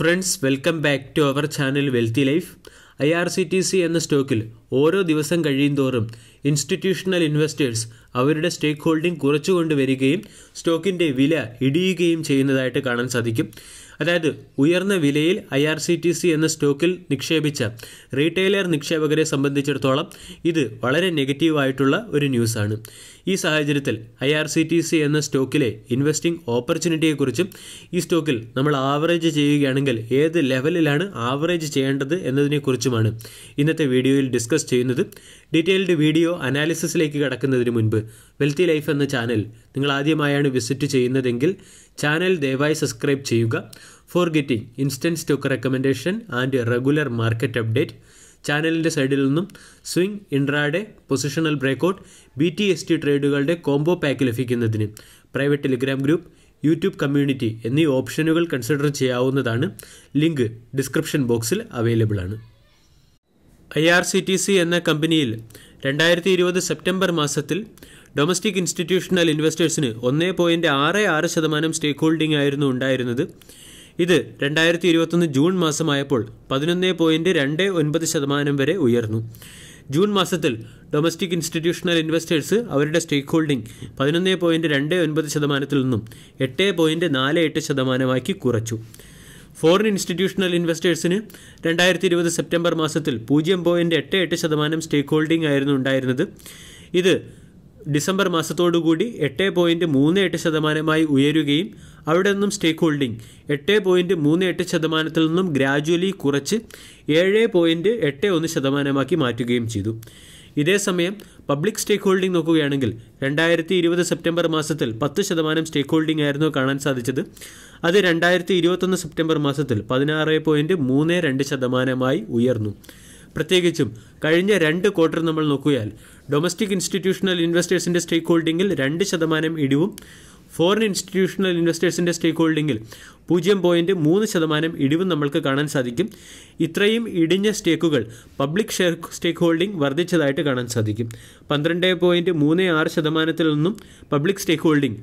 Friends, welcome back to our channel Wealthy Life. IRCTC എന്ന സ്റ്റോക്കിൽ ഓരോ ദിവസം കഴിയുന്തോറും ഇൻസ്റ്റിറ്റ്യൂഷണൽ ഇൻവെസ്റ്റേഴ്സ് അവരുടെ സ്റ്റേക്ക് ഹോൾഡിംഗ് കുറച്ചുകൊണ്ട് വരികയും സ്റ്റോക്കിൻ്റെ വില ഇടിയുകയും ചെയ്യുന്നതായിട്ട് കാണാൻ സാധിക്കും. അതായത് ഉയർന്ന വിലയിൽ IRCTC എന്ന സ്റ്റോക്കിൽ നിക്ഷേപിച്ച റീറ്റെയിലർ നിക്ഷേപകരെ സംബന്ധിച്ചിടത്തോളം ഇത് വളരെ നെഗറ്റീവായിട്ടുള്ള ഒരു ന്യൂസാണ്. ഈ സാഹചര്യത്തിൽ IRCTC എന്ന സ്റ്റോക്കിലെ ഇൻവെസ്റ്റിംഗ് ഓപ്പർച്യൂണിറ്റിയെക്കുറിച്ചും ഈ സ്റ്റോക്കിൽ നമ്മൾ ആവറേജ് ചെയ്യുകയാണെങ്കിൽ ഏത് ലെവലിലാണ് ആവറേജ് ചെയ്യേണ്ടത് എന്നതിനെക്കുറിച്ചുമാണ് ഇന്നത്തെ വീഡിയോയിൽ ഡിസ്കസ് ചെയ്യുന്നത്. ഡീറ്റെയിൽഡ് വീഡിയോ അനാലിസിസിലേക്ക് കടക്കുന്നതിന് മുൻപ് വെൽത്തി ലൈഫ് എന്ന ചാനൽ നിങ്ങൾ ആദ്യമായാണ് വിസിറ്റ് ചെയ്യുന്നതെങ്കിൽ ചാനൽ ദയവായി സബ്സ്ക്രൈബ് ചെയ്യുക. For getting instant stock recommendation and regular market update ചാനലിൻ്റെ സൈഡിൽ നിന്നും swing, intraday, positional breakout, BTST ട്രേഡുകളുടെ കോംബോ പാക്ക് ലഭിക്കുന്നതിന് private telegram group, YouTube community എന്നീ ഓപ്ഷനുകൾ കൺസിഡർ ചെയ്യാവുന്നതാണ്. ലിങ്ക് ഡിസ്ക്രിപ്ഷൻ ബോക്സിൽ അവൈലബിൾ ആണ്. IRCTC എന്ന കമ്പനിയിൽ 2020 സെപ്റ്റംബർ മാസത്തിൽ ഡൊമസ്റ്റിക് ഇൻസ്റ്റിറ്റ്യൂഷണൽ ഇൻവെസ്റ്റേഴ്സിന് 1.66% സ്റ്റേക്ക് ഹോൾഡിംഗ് ആയിരുന്നു ഉണ്ടായിരുന്നത്. ഇത് 2021 ജൂൺ മാസമായപ്പോൾ 11.29% വരെ ഉയർന്നു. ജൂൺ മാസത്തിൽ ഡൊമസ്റ്റിക് ഇൻസ്റ്റിറ്റ്യൂഷണൽ ഇൻവെസ്റ്റേഴ്സ് അവരുടെ സ്റ്റേക്ക് ഹോൾഡിംഗ് 11.29% നിന്നും 8.48% കുറച്ചു. ഫോറിൻ ഇൻസ്റ്റിറ്റ്യൂഷണൽ ഇൻവെസ്റ്റേഴ്സിന് 2020 സെപ്റ്റംബർ മാസത്തിൽ 0.88% സ്റ്റേക്ക് ഹോൾഡിംഗ് ആയിരുന്നു ഉണ്ടായിരുന്നത്. ഇത് ഡിസംബർ മാസത്തോടുകൂടി 8.38% ഉയരുകയും അവിടെ നിന്നും സ്റ്റേക്ക് ഹോൾഡിംഗ് 8.38% നിന്നും ഗ്രാജുവലി കുറച്ച് 7.81% മാറ്റുകയും ചെയ്തു. ഇതേസമയം പബ്ലിക് സ്റ്റേക്ക് ഹോൾഡിംഗ് നോക്കുകയാണെങ്കിൽ 2020 സെപ്റ്റംബർ മാസത്തിൽ 10% സ്റ്റേക്ക് ഹോൾഡിംഗ് ആയിരുന്നു കാണാൻ സാധിച്ചത്. അത് 2021 സെപ്റ്റംബർ മാസത്തിൽ 16.32% ഉയർന്നു. പ്രത്യേകിച്ചും കഴിഞ്ഞ 2 ക്വാർട്ടർ നമ്മൾ നോക്കിയാൽ ഡൊമസ്റ്റിക് ഇൻസ്റ്റിറ്റ്യൂഷണൽ ഇൻവെസ്റ്റേഴ്സിൻ്റെ സ്റ്റേക്ക് ഹോൾഡിംഗിൽ 2% ഇടിവും ഫോറിൻ ഇൻസ്റ്റിറ്റ്യൂഷണൽ ഇൻവെസ്റ്റേഴ്സിൻ്റെ സ്റ്റേക്ക് ഹോൾഡിംഗിൽ 0.3% ഇടിവും നമ്മൾക്ക് കാണാൻ സാധിക്കും. ഇത്രയും ഇടിഞ്ഞ സ്റ്റേക്കുകൾ പബ്ലിക് സ്റ്റേക്ക് ഹോൾഡിംഗ് വർദ്ധിച്ചതായിട്ട് കാണാൻ സാധിക്കും. 12.36% നിന്നും പബ്ലിക് സ്റ്റേക്ക് ഹോൾഡിംഗ്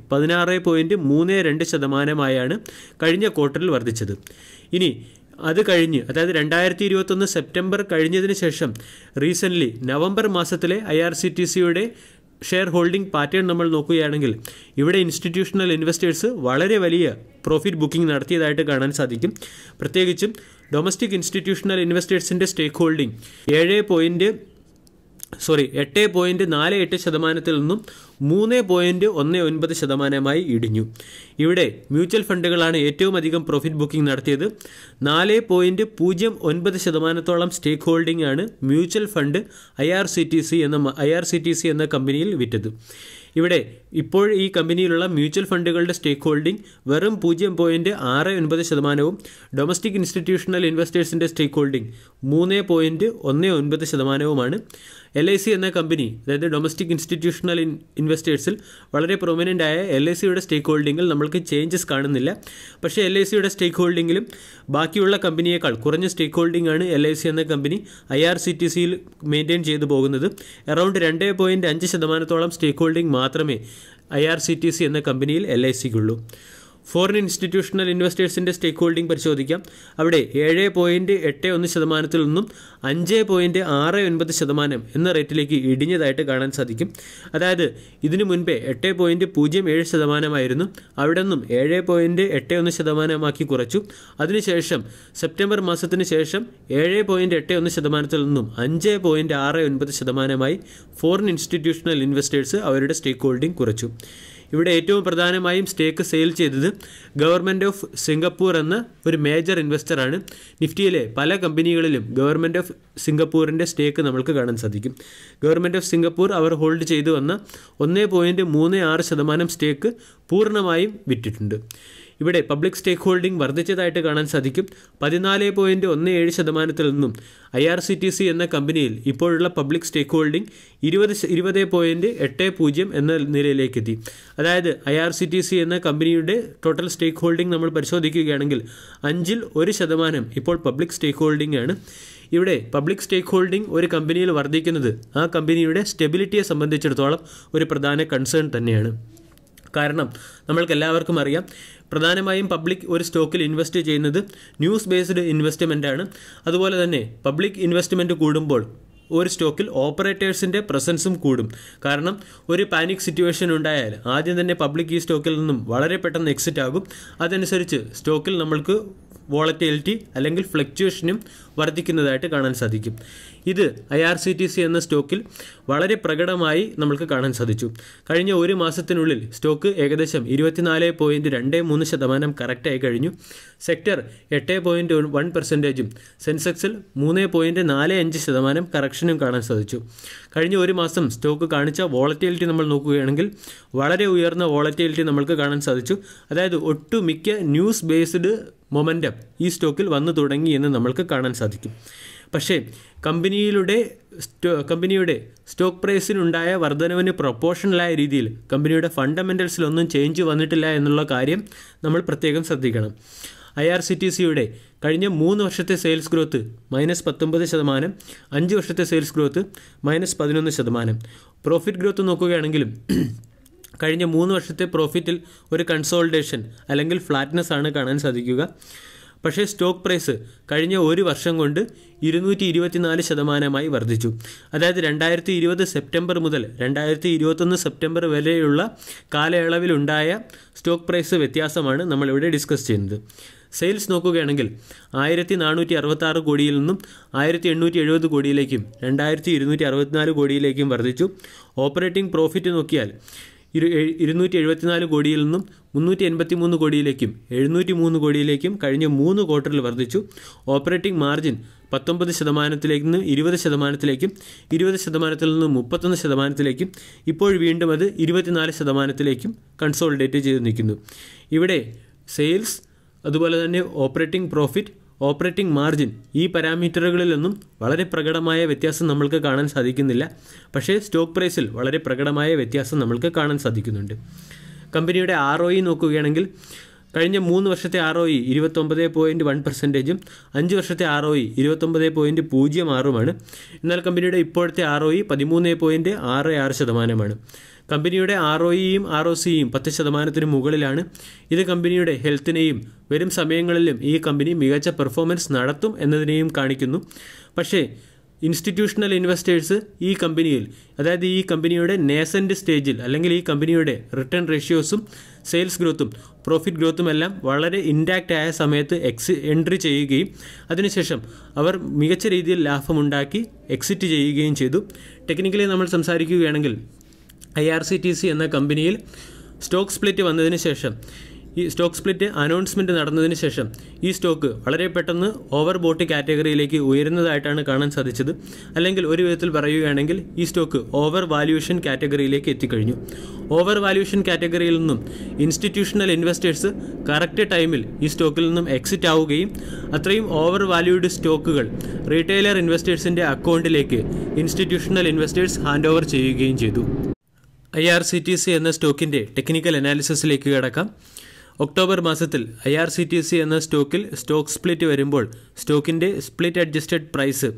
16.32% കഴിഞ്ഞ ക്വാർട്ടറിൽ വർദ്ധിച്ചത്. ഇനി അത് കഴിഞ്ഞ്, അതായത് 2021 സെപ്റ്റംബർ കഴിഞ്ഞതിന് ശേഷം റീസെൻ്റ്ലി നവംബർ മാസത്തിലെ IRCTCയുടെ ഷെയർ ഹോൾഡിംഗ് പാറ്റേൺ നമ്മൾ നോക്കുകയാണെങ്കിൽ ഇവിടെ ഇൻസ്റ്റിറ്റ്യൂഷണൽ ഇൻവെസ്റ്റേഴ്സ് വളരെ വലിയ പ്രോഫിറ്റ് ബുക്കിംഗ് നടത്തിയതായിട്ട് കാണാൻ സാധിക്കും. പ്രത്യേകിച്ചും ഡൊമസ്റ്റിക് ഇൻസ്റ്റിറ്റ്യൂഷണൽ ഇൻവെസ്റ്റേഴ്സിൻ്റെ സ്റ്റേക്ക് ഹോൾഡിംഗ് 8.48% നിന്നും 3.19% ഇടിഞ്ഞു. ഇവിടെ മ്യൂച്വൽ ഫണ്ടുകളാണ് ഏറ്റവും അധികം പ്രോഫിറ്റ് ബുക്കിംഗ് നടത്തിയത്. 4.09% സ്റ്റേക്ക് ഹോൾഡിംഗ് ആണ് മ്യൂച്വൽ ഫണ്ട് IRCTC എന്ന കമ്പനിയിൽ വിറ്റത്. ഇവിടെ ഇപ്പോൾ ഈ കമ്പനിയിലുള്ള മ്യൂച്വൽ ഫണ്ടുകളുടെ സ്റ്റേക്ക് ഹോൾഡിംഗ് വെറും 0.69%, ഡൊമസ്റ്റിക് ഇൻസ്റ്റിറ്റ്യൂഷണൽ ഇൻവെസ്റ്റേഴ്സിൻ്റെ സ്റ്റേക്ക് ഹോൾഡിംഗ് 3.19%. LIC എന്ന കമ്പനി, അതായത് ഡൊമസ്റ്റിക് ഇൻസ്റ്റിറ്റ്യൂഷണൽ ഇൻവെസ്റ്റേഴ്സിൽ വളരെ പ്രൊമിനൻ്റ് ആയ LICയുടെ സ്റ്റേക്ക് ഹോൾഡിങ്ങിൽ നമ്മൾക്ക് ചേഞ്ചസ് കാണുന്നില്ല. പക്ഷേ LICയുടെ സ്റ്റേക്ക് ഹോൾഡിങ്ങിലും ബാക്കിയുള്ള കമ്പനിയേക്കാൾ കുറഞ്ഞ സ്റ്റേക്ക് ഹോൾഡിംഗ് ആണ് LIC എന്ന കമ്പനി IRCTCയിൽ മെയിൻറ്റെയിൻ ചെയ്തു പോകുന്നത്. അറൗണ്ട് 2.5% സ്റ്റേക്ക് ഹോൾഡിംഗ് മാത്രമേ IRCTC എന്ന കമ്പനിയിൽ LICക്കുള്ളൂ. ഫോറിൻ ഇൻസ്റ്റിറ്റ്യൂഷണൽ ഇൻവെസ്റ്റേഴ്സിൻ്റെ സ്റ്റേക്ക് ഹോൾഡിംഗ് പരിശോധിക്കാം. അവിടെ 7.81% നിന്നും 5.69% എന്ന റേറ്റിലേക്ക് ഇടിഞ്ഞതായിട്ട് കാണാൻ സാധിക്കും. അതായത് ഇതിനു മുൻപേ 8.07% അവിടെ നിന്നും 7.81% കുറച്ചു. അതിനുശേഷം സെപ്റ്റംബർ മാസത്തിന് ശേഷം 7.81% നിന്നും 5.69% ഫോറിൻ ഇൻസ്റ്റിറ്റ്യൂഷണൽ ഇൻവെസ്റ്റേഴ്സ് അവരുടെ സ്റ്റേക്ക് ഹോൾഡിംഗ് കുറച്ചു. ഇവിടെ ഏറ്റവും പ്രധാനമായും സ്റ്റേക്ക് സെയിൽ ചെയ്തത് ഗവൺമെൻറ് ഓഫ് സിംഗപ്പൂർ എന്ന ഒരു മേജർ ഇൻവെസ്റ്ററാണ്. നിഫ്റ്റിയിലെ പല കമ്പനികളിലും ഗവൺമെൻറ് ഓഫ് സിംഗപ്പൂരിൻ്റെ സ്റ്റേക്ക് നമ്മൾക്ക് കാണാൻ സാധിക്കും. ഗവൺമെൻറ് ഓഫ് സിംഗപ്പൂർ അവർ ഹോൾഡ് ചെയ്തു വന്ന 1.36% സ്റ്റേക്ക് പൂർണ്ണമായും വിറ്റിട്ടുണ്ട്. ഇവിടെ പബ്ലിക് സ്റ്റേക്ക് ഹോൾഡിംഗ് വർദ്ധിച്ചതായിട്ട് കാണാൻ സാധിക്കും. 14.17% നിന്നും IRCTC എന്ന കമ്പനിയിൽ ഇപ്പോഴുള്ള പബ്ലിക് സ്റ്റേക്ക് ഹോൾഡിംഗ് 20.80 എന്ന നിലയിലേക്കെത്തി. അതായത് IRCTC എന്ന കമ്പനിയുടെ ടോട്ടൽ സ്റ്റേക്ക് ഹോൾഡിംഗ് നമ്മൾ പരിശോധിക്കുകയാണെങ്കിൽ 1% ഇപ്പോൾ പബ്ലിക് സ്റ്റേക്ക് ഹോൾഡിംഗ് ആണ്. ഇവിടെ പബ്ലിക് സ്റ്റേക്ക് ഹോൾഡിംഗ് ഒരു കമ്പനിയിൽ വർദ്ധിക്കുന്നത് ആ കമ്പനിയുടെ സ്റ്റെബിലിറ്റിയെ സംബന്ധിച്ചിടത്തോളം ഒരു പ്രധാന കൺസേൺ തന്നെയാണ്. കാരണം നമ്മൾക്കെല്ലാവർക്കും അറിയാം, പ്രധാനമായും പബ്ലിക് ഒരു സ്റ്റോക്കിൽ ഇൻവെസ്റ്റ് ചെയ്യുന്നത് ന്യൂസ് ബേസ്ഡ് ഇൻവെസ്റ്റ്മെൻ്റാണ്. അതുപോലെ തന്നെ പബ്ലിക് ഇൻവെസ്റ്റ്മെൻറ്റ് കൂടുമ്പോൾ ഒരു സ്റ്റോക്കിൽ ഓപ്പറേറ്റേഴ്സിൻ്റെ പ്രസൻസും കൂടും. കാരണം ഒരു പാനിക് സിറ്റുവേഷൻ ഉണ്ടായാൽ ആദ്യം തന്നെ പബ്ലിക് ഈ സ്റ്റോക്കിൽ നിന്നും വളരെ പെട്ടെന്ന് എക്സിറ്റ് ആകും. അതനുസരിച്ച് സ്റ്റോക്കിൽ നമ്മൾക്ക് വോളറ്റിലിറ്റി അല്ലെങ്കിൽ ഫ്ലക്ച്വേഷനും വർദ്ധിക്കുന്നതായിട്ട് കാണാൻ സാധിക്കും. ഇത് IRCTC എന്ന സ്റ്റോക്കിൽ വളരെ പ്രകടമായി നമുക്ക് കാണാൻ സാധിച്ചു. കഴിഞ്ഞ ഒരു മാസത്തിനുള്ളിൽ സ്റ്റോക്ക് ഏകദേശം 24.23% കറക്റ്റായി കഴിഞ്ഞു. സെക്ടർ 8.1%, സെൻസെക്സിൽ 3.45% കറക്ഷനും കാണാൻ സാധിച്ചു. കഴിഞ്ഞ ഒരു മാസം സ്റ്റോക്ക് കാണിച്ച വോളറ്റിലിറ്റി നമ്മൾ നോക്കുകയാണെങ്കിൽ വളരെ ഉയർന്ന വോളറ്റിലിറ്റി നമുക്ക് കാണാൻ സാധിച്ചു. അതായത് ഒട്ടുമിക്ക ന്യൂസ് ബേസ്ഡ് മൊമെൻറ്റം ഈ സ്റ്റോക്കിൽ വന്നു തുടങ്ങി എന്ന് നമ്മൾക്ക് കാണാൻ സാധിക്കും. പക്ഷേ കമ്പനിയുടെ സ്റ്റോക്ക് പ്രൈസിനുണ്ടായ വർധനവിന് പ്രൊപ്പോർഷണലായ രീതിയിൽ കമ്പനിയുടെ ഫണ്ടമെൻ്റൽസിലൊന്നും ചേഞ്ച് വന്നിട്ടില്ല എന്നുള്ള കാര്യം നമ്മൾ പ്രത്യേകം ശ്രദ്ധിക്കണം. IRCTCയുടെ കഴിഞ്ഞ 3 വർഷത്തെ സെയിൽസ് ഗ്രോത്ത് -19%, 5 വർഷത്തെ സെയിൽസ് ഗ്രോത്ത് -11%. പ്രോഫിറ്റ് ഗ്രോത്ത് നോക്കുകയാണെങ്കിലും കഴിഞ്ഞ 3 വർഷത്തെ പ്രോഫിറ്റിൽ ഒരു കൺസോൾട്ടേഷൻ അല്ലെങ്കിൽ ഫ്ലാറ്റ്നെസ് ആണ് കാണാൻ സാധിക്കുക. പക്ഷേ സ്റ്റോക്ക് പ്രൈസ് കഴിഞ്ഞ ഒരു വർഷം കൊണ്ട് 224% വർദ്ധിച്ചു. അതായത് 2020 സെപ്റ്റംബർ മുതൽ 2021 സെപ്റ്റംബർ വരെയുള്ള കാലയളവിലുണ്ടായ സ്റ്റോക്ക് പ്രൈസ് വ്യത്യാസമാണ് നമ്മളിവിടെ ഡിസ്കസ് ചെയ്യുന്നത്. സെയിൽസ് നോക്കുകയാണെങ്കിൽ 1466 കോടിയിൽ നിന്നും 1870 കോടിയിലേക്കും 2264 കോടിയിലേക്കും വർദ്ധിച്ചു. ഓപ്പറേറ്റിംഗ് പ്രോഫിറ്റ് നോക്കിയാൽ 274 കോടിയിൽ നിന്നും 383 കോടിയിലേക്കും 703 കോടിയിലേക്കും കഴിഞ്ഞ 3 ക്വാർട്ടറിൽ വർദ്ധിച്ചു. ഓപ്പറേറ്റിംഗ് മാർജിൻ 19%-ൽ നിന്ന് 20%-ലേക്കും 20%-ൽ നിന്ന് 31%-ലേക്കും ഇപ്പോൾ വീണ്ടും അത് 24%-ലേക്കും കൺസോളിഡേറ്റ് ചെയ്ത് നിൽക്കുന്നു. ഇവിടെ സെയിൽസ്, അതുപോലെ തന്നെ ഓപ്പറേറ്റിംഗ് പ്രോഫിറ്റ്, ഓപ്പറേറ്റിംഗ് മാർജിൻ ഈ പാരാമീറ്ററുകളിലൊന്നും വളരെ പ്രകടമായ വ്യത്യാസം നമ്മൾക്ക് കാണാൻ സാധിക്കുന്നില്ല. പക്ഷേ സ്റ്റോക്ക് പ്രൈസിൽ വളരെ പ്രകടമായ വ്യത്യാസം നമ്മൾക്ക് കാണാൻ സാധിക്കുന്നുണ്ട്. കമ്പനിയുടെ ROE നോക്കുകയാണെങ്കിൽ കഴിഞ്ഞ 3 വർഷത്തെ ROE 29.1%, 5 വർഷത്തെ ROE 29.06%. എന്നാൽ കമ്പനിയുടെ ഇപ്പോഴത്തെ ROE 13.66%. കമ്പനിയുടെ ROEയും ROCയും 10%-ന് മുകളിലാണ്. ഇത് കമ്പനിയുടെ ഹെൽത്തിനെയും വരും സമയങ്ങളിലും ഈ കമ്പനി മികച്ച പെർഫോമൻസ് നടത്തും എന്നതിനെയും കാണിക്കുന്നു. പക്ഷേ ഇൻസ്റ്റിറ്റ്യൂഷണൽ ഇൻവെസ്റ്റേഴ്സ് ഈ കമ്പനിയിൽ, അതായത് ഈ കമ്പനിയുടെ നേസൻ്റ് സ്റ്റേജിൽ അല്ലെങ്കിൽ ഈ കമ്പനിയുടെ റിട്ടേൺ റേഷ്യോസും സെയിൽസ് ഗ്രോത്തും പ്രോഫിറ്റ് ഗ്രോത്തും എല്ലാം വളരെ ഇൻടാക്റ്റ് ആയ സമയത്ത് എൻട്രി ചെയ്യുകയും അതിനുശേഷം അവർ മികച്ച രീതിയിൽ ലാഭമുണ്ടാക്കി എക്സിറ്റ് ചെയ്യുകയും ചെയ്തു. ടെക്നിക്കലി നമ്മൾ സംസാരിക്കുകയാണെങ്കിൽ IRCTC എന്ന കമ്പനിയിൽ സ്റ്റോക്ക് സ്പ്ലിറ്റ് വന്നതിന് ശേഷം, ഈ സ്റ്റോക്ക് സ്പ്ലിറ്റ് അനൗൺസ്മെൻറ്റ് നടന്നതിന് ശേഷം ഈ സ്റ്റോക്ക് വളരെ പെട്ടെന്ന് ഓവർ ബോട്ട് കാറ്റഗറിയിലേക്ക് ഉയരുന്നതായിട്ടാണ് കാണാൻ സാധിച്ചത്. അല്ലെങ്കിൽ ഒരു വിധത്തിൽ പറയുകയാണെങ്കിൽ ഈ സ്റ്റോക്ക് ഓവർ വാല്യൂഷൻ കാറ്റഗറിയിലേക്ക് എത്തിക്കഴിഞ്ഞു. ഓവർ വാല്യൂഷൻ കാറ്റഗറിയിൽ നിന്നും ഇൻസ്റ്റിറ്റ്യൂഷണൽ ഇൻവെസ്റ്റേഴ്സ് കറക്റ്റ് ടൈമിൽ ഈ സ്റ്റോക്കിൽ നിന്നും എക്സിറ്റ് ആവുകയും അത്രയും ഓവർ വാല്യൂഡ് സ്റ്റോക്കുകൾ റീറ്റെയിലർ ഇൻവെസ്റ്റേഴ്സിൻ്റെ അക്കൗണ്ടിലേക്ക് ഇൻസ്റ്റിറ്റ്യൂഷണൽ ഇൻവെസ്റ്റേഴ്സ് ഹാൻഡ് ഓവർ ചെയ്യുകയും ചെയ്തു. IRCTC എന്ന സ്റ്റോക്കിൻ്റെ ടെക്നിക്കൽ അനാലിസിസിലേക്ക് കടക്കാം. ഒക്ടോബർ മാസത്തിൽ IRCTC എന്ന സ്റ്റോക്കിൽ സ്റ്റോക്ക് സ്പ്ലിറ്റ് വരുമ്പോൾ സ്റ്റോക്കിൻ്റെ സ്പ്ലിറ്റ് അഡ്ജസ്റ്റഡ് പ്രൈസ്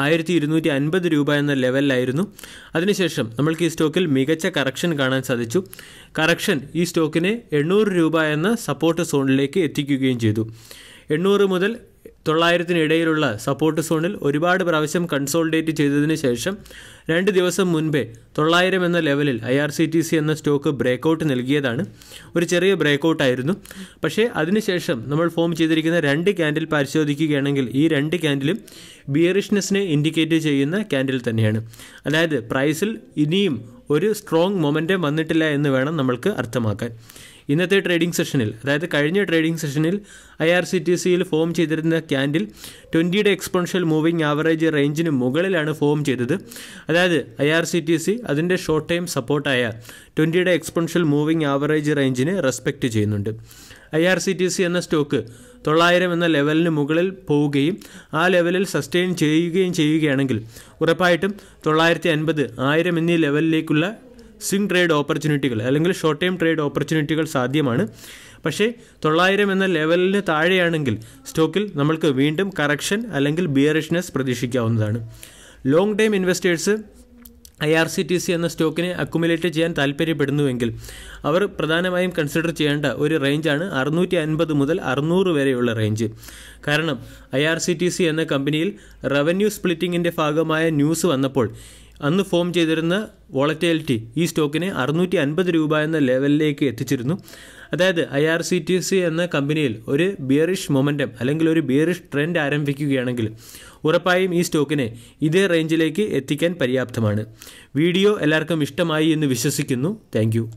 1250 രൂപ എന്ന ലെവലിലായിരുന്നു. അതിനുശേഷം നമ്മൾക്ക് ഈ സ്റ്റോക്കിൽ മികച്ച കറക്ഷൻ കാണാൻ സാധിച്ചു. കറക്ഷൻ ഈ സ്റ്റോക്കിനെ 800 രൂപ എന്ന സപ്പോർട്ട് സോണിലേക്ക് എത്തിക്കുകയും ചെയ്തു. 800 മുതൽ 900 ഇടയിലുള്ള സപ്പോർട്ട് സോണിൽ ഒരുപാട് പ്രാവശ്യം കൺസോൾഡേറ്റ് ചെയ്തതിന് ശേഷം 2 ദിവസം മുൻപേ 900 എന്ന ലെവലിൽ IRCTC എന്ന സ്റ്റോക്ക് ബ്രേക്കൗട്ട് നൽകിയതാണ്. ഒരു ചെറിയ ബ്രേക്കൗട്ടായിരുന്നു. പക്ഷേ അതിനുശേഷം നമ്മൾ ഫോം ചെയ്തിരിക്കുന്ന 2 ക്യാൻഡിൽ പരിശോധിക്കുകയാണെങ്കിൽ ഈ 2 ക്യാൻഡിലും ബിയറിഷ്നെസ്സിനെ ഇൻഡിക്കേറ്റ് ചെയ്യുന്ന ക്യാൻഡിൽ തന്നെയാണ്. അതായത് പ്രൈസിൽ ഇനിയും ഒരു സ്ട്രോങ് മൊമെൻറ്റം വന്നിട്ടില്ല എന്ന് വേണം നമ്മൾക്ക് അർത്ഥമാക്കാൻ. ഇന്നത്തെ ട്രേഡിംഗ് സെഷനിൽ, അതായത് കഴിഞ്ഞ ട്രേഡിംഗ് സെഷനിൽ IRCTCയിൽ ഫോം ചെയ്തിരുന്ന ക്യാൻഡിൽ 20-യുടെ എക്സ്പോണൻഷ്യൽ മൂവിംഗ് ആവറേജ് റേഞ്ചിന് മുകളിലാണ് ഫോം ചെയ്തത്. അതായത് IRCTC അതിൻ്റെ ഷോർട്ട് ടൈം സപ്പോർട്ടായ 20-യുടെ എക്സ്പോണൻഷ്യൽ മൂവിംഗ് ആവറേജ് റേഞ്ചിനെ റെസ്പെക്റ്റ് ചെയ്യുന്നുണ്ട്. IRCTC എന്ന സ്റ്റോക്ക് 900 എന്ന ലെവലിന് മുകളിൽ പോവുകയും ആ ലെവലിൽ സസ്റ്റെയിൻ ചെയ്യുകയാണെങ്കിൽ ഉറപ്പായിട്ടും 950, 1000 എന്നീ ലെവലിലേക്കുള്ള സ്വിംഗ് ട്രേഡ് ഓപ്പർച്യൂണിറ്റികൾ അല്ലെങ്കിൽ ഷോർട്ട് ടൈം ട്രേഡ് ഓപ്പർച്യൂണിറ്റികൾ സാധ്യമാണ്. പക്ഷേ 900 എന്ന ലെവലിന് താഴെയാണെങ്കിൽ സ്റ്റോക്കിൽ നമ്മൾക്ക് വീണ്ടും കറക്ഷൻ അല്ലെങ്കിൽ ബിയറിഷ്നെസ് പ്രതീക്ഷിക്കാവുന്നതാണ്. ലോങ് ടൈം ഇൻവെസ്റ്റേഴ്സ് IRCTC എന്ന സ്റ്റോക്കിനെ അക്കുമുലേറ്റ് ചെയ്യാൻ താല്പര്യപ്പെടുന്നുവെങ്കിൽ അവർ പ്രധാനമായും കൺസിഡർ ചെയ്യേണ്ട ഒരു റേഞ്ചാണ് 650 മുതൽ 600 വരെയുള്ള റേഞ്ച്. കാരണം IRCTC എന്ന കമ്പനിയിൽ റവന്യൂ സ്പ്ലിറ്റിങ്ങിൻ്റെ ഭാഗമായ ന്യൂസ് വന്നപ്പോൾ അന്ന് ഫോം ചെയ്തിരുന്ന വോളറ്റിലിറ്റി ഈ സ്റ്റോക്കിനെ 650 രൂപ എന്ന ലെവലിലേക്ക് എത്തിച്ചിരുന്നു. അതായത് IRCTC എന്ന കമ്പനിയിൽ ഒരു ബിയറിഷ് മൊമെൻറ്റം അല്ലെങ്കിൽ ഒരു ബിയറിഷ് ട്രെൻഡ് ആരംഭിക്കുകയാണെങ്കിൽ ഉറപ്പായും ഈ സ്റ്റോക്കിനെ ഇതേ റേഞ്ചിലേക്ക് എത്തിക്കാൻ പര്യാപ്തമാണ്. വീഡിയോ എല്ലാവർക്കും ഇഷ്ടമായി എന്ന് വിശ്വസിക്കുന്നു. താങ്ക്